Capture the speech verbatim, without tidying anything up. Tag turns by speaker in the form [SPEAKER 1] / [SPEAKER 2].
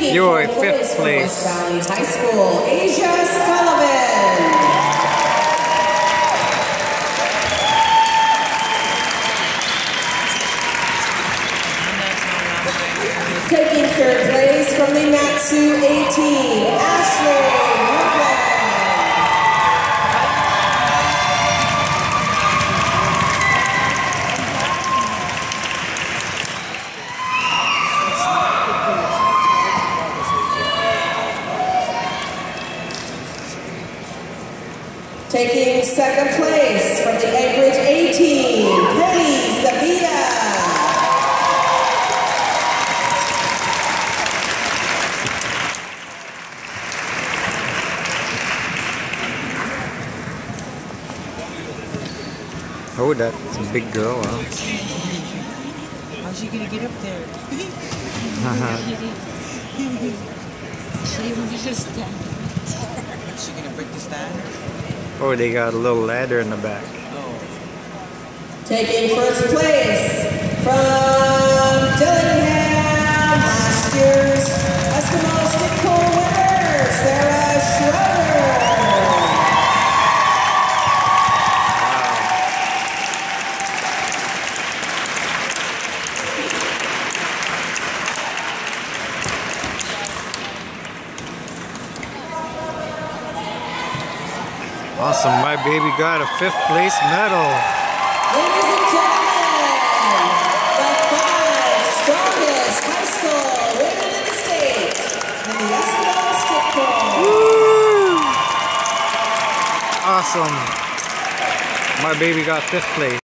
[SPEAKER 1] Taking
[SPEAKER 2] You're
[SPEAKER 1] fourth
[SPEAKER 2] fifth
[SPEAKER 1] place
[SPEAKER 2] place.
[SPEAKER 1] from West Valley High School, Asia Sullivan. Taking third place from the Matsu eighteen, Ashley Loveland. Taking second place from the Anchorage eighteen, Kelly Sevilla.
[SPEAKER 2] Oh, that's a big girl, huh?
[SPEAKER 3] How's she gonna get up there?
[SPEAKER 4] She will just stand.
[SPEAKER 3] Is she gonna break the stand?
[SPEAKER 2] Oh, they got a little ladder in the back.
[SPEAKER 3] Oh.
[SPEAKER 1] Taking first place from Dillingham, last year's Eskimo Stick Pole winner, Sarah Schroeder.
[SPEAKER 2] Awesome, my baby got a fifth place medal.
[SPEAKER 1] Ladies and gentlemen, the five strongest high school women in the state in the Eskimo Stick Pole.
[SPEAKER 2] Woo! Awesome. My baby got fifth place.